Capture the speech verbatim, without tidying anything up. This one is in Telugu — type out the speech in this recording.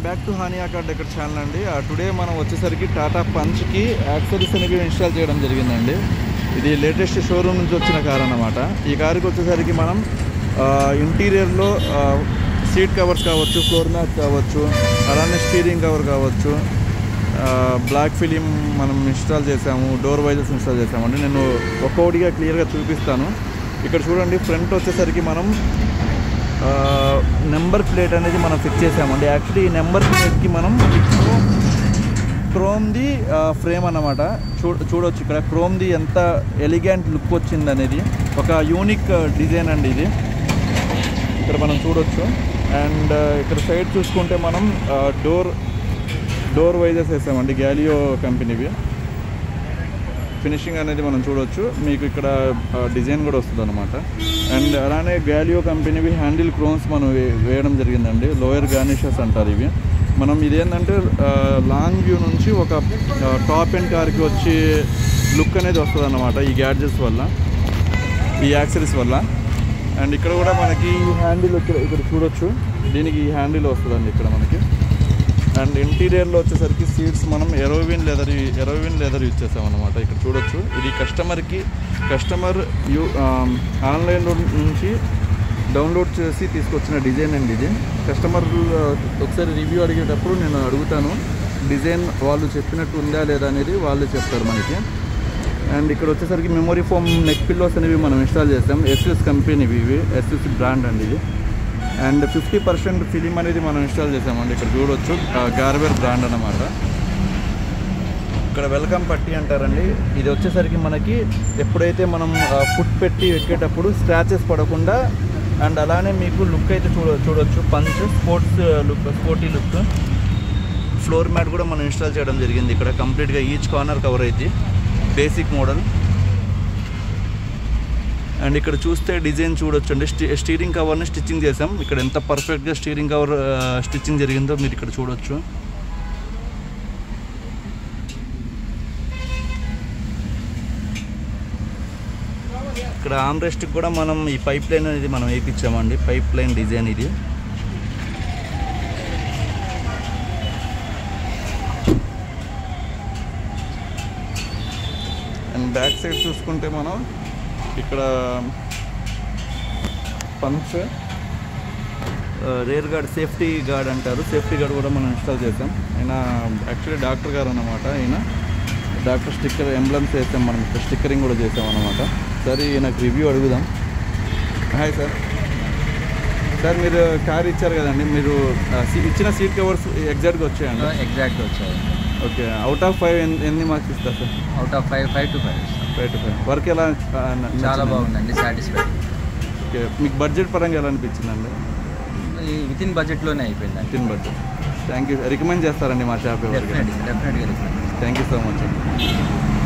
Back to Haniya car decor channel అండి. టుడే మనం వచ్చేసరికి టాటా పంచ్కి యాక్సరీస్ అనేవి ఇన్స్టాల్ చేయడం జరిగిందండి. ఇది లేటెస్ట్ షోరూమ్ నుంచి వచ్చిన కార్ అన్నమాట. ఈ కార్కి వచ్చేసరికి మనం ఇంటీరియర్లో సీట్ కవర్స్ కావచ్చు, ఫ్లోర్ మ్యాట్ కావచ్చు, అలానే స్టీరింగ్ కవర్ కావచ్చు, బ్లాక్ ఫిలిం మనం ఇన్స్టాల్ చేసాము, డోర్ వైజర్స్ ఇన్స్టాల్ చేసామండి. నేను ఒక్కొక్కటిగా క్లియర్గా చూపిస్తాను. ఇక్కడ చూడండి, ఫ్రంట్ వచ్చేసరికి మనం నెంబర్ ప్లేట్ అనేది మనం ఫిక్స్ చేసామండి. యాక్చువల్లీ ఈ నెంబర్ ప్లేట్కి మనం క్రోమ్ది ఫ్రేమ్ అన్నమాట. చూ చూడవచ్చు ఇక్కడ క్రోమ్ది ఎంత ఎలిగెంట్ లుక్ వచ్చింది అనేది, ఒక యూనిక్ డిజైన్ అండి ఇది. ఇక్కడ మనం చూడవచ్చు. అండ్ ఇక్కడ సైడ్ చూసుకుంటే మనం డోర్ డోర్ వైజర్స్ వేసామండి, గ్యాలియో కంపెనీవి. ఫినిషింగ్ అనేది మనం చూడవచ్చు. మీకు ఇక్కడ డిజైన్ కూడా వస్తుంది అనమాట. అండ్ అలానే గ్యాలియో కంపెనీవి హ్యాండిల్ క్రోన్స్ మనం వేయడం జరిగిందండి. లోయర్ గార్నిషెస్ అంటారు ఇవి. మనం ఇదేంటంటే లాంగ్ వ్యూ నుంచి ఒక టాప్ అండ్ కార్కి వచ్చి లుక్ అనేది వస్తుంది అన్నమాట ఈ గ్యాడ్జెట్స్ వల్ల, ఈ యాక్సరీస్ వల్ల. అండ్ ఇక్కడ కూడా మనకి హ్యాండిల్ ఇక్కడ ఇక్కడ చూడొచ్చు, దీనికి ఈ హ్యాండిల్ వస్తుందండి ఇక్కడ మనకి. అండ్ ఇంటీరియర్లో వచ్చేసరికి సీట్స్ మనం ఎరోవిన్ లెదర్ ఎరోవిన్ లెదర్ యూజ్ చేసాం అనమాట. ఇక్కడ చూడొచ్చు, ఇది కస్టమర్కి కస్టమర్ యూ ఆన్లైన్లో నుంచి డౌన్లోడ్ చేసి తీసుకొచ్చిన డిజైన్ అండి ఇది. కస్టమర్ ఒకసారి రివ్యూ అడిగేటప్పుడు నేను అడుగుతాను, డిజైన్ వాళ్ళు చెప్పినట్టు ఉందా లేదా అనేది వాళ్ళు చెప్తారు మనకి. అండ్ ఇక్కడ వచ్చేసరికి మెమొరీ ఫోమ్ నెక్ పిల్లోస్ అనేవి మనం ఇన్స్టాల్ చేస్తాం. ఎస్యూస్ కంపెనీవి, ఇవి ఎస్యూస్ బ్రాండ్ అండి ఇది. అండ్ ఫిఫ్టీ పర్సెంట్ ఫిలిం అనేది మనం ఇన్స్టాల్ చేసామండి. ఇక్కడ చూడవచ్చు, గార్వేర్ బ్రాండ్ అన్నమాట. ఇక్కడ వెల్కమ్ పట్టి అంటారండి. ఇది వచ్చేసరికి మనకి ఎప్పుడైతే మనం ఫుట్ పెట్టి ఎక్కేటప్పుడు స్క్రాచెస్ పడకుండా, అండ్ అలానే మీకు లుక్ అయితే చూడ చూడవచ్చు punch sports look, sporty look. Floor mat కూడా మనం ఇన్స్టాల్ చేయడం జరిగింది ఇక్కడ. కంప్లీట్గా ఈచ్ కార్నర్ కవర్ అయితే బేసిక్ మోడల్. అండ్ ఇక్కడ చూస్తే డిజైన్ చూడొచ్చు అండి. స్టీ స్టీరింగ్ కవర్ని స్టిచ్చింగ్ చేసాం. ఇక్కడ ఎంత పర్ఫెక్ట్గా స్టీరింగ్ కవర్ స్టిచ్చింగ్ జరిగిందో మీరు ఇక్కడ చూడొచ్చు. ఇక్కడ ఆమ్రెస్ట్కి కూడా మనం ఈ పైప్ లైన్ అనేది మనం వేయించామండి. పైప్ లైన్ డిజైన్ ఇది. అండ్ బ్యాక్ సైడ్ చూసుకుంటే మనం ఇక్కడ punch rear guard, safety guard అంటారు, సేఫ్టీ గార్డ్ కూడా మనం ఇన్స్టాల్ చేసాం. ఆయన యాక్చువల్లీ డాక్టర్ గారు అన్నమాట. ఆయన డాక్టర్ స్టిక్కర్ ఎంబ్లమ్స్ వేసాం మనం, ఇక్కడ స్టిక్కరింగ్ కూడా చేసాం అన్నమాట. సరే నాకు రివ్యూ అడుగుదాం. Hi sir. సార్ మీరు కార్ ఇచ్చారు కదండి, మీరు ఇచ్చిన సీట్ కవర్స్ ఎగ్జాక్ట్గా వచ్చాయండి? ఎగ్జాక్ట్గా వచ్చాయి. ఓకే. అవుట్ ఆఫ్ ఫైవ్ ఎన్ని మార్క్స్ ఇస్తారు sir? Out of five five to five five to five work ఎలా? చాలా బాగుందండి, సాటిస్ఫైడ్. ఓకే. మీకు బడ్జెట్ పరంగా ఎలా అనిపించిందండి? విత్ ఇన్ బడ్జెట్లోనే అయిపోయింది. Within budget. Thank you. Recommend చేస్తారండి మా షాప్? డెఫినెట్గా డెఫినెట్గా recommend. Thank you so much.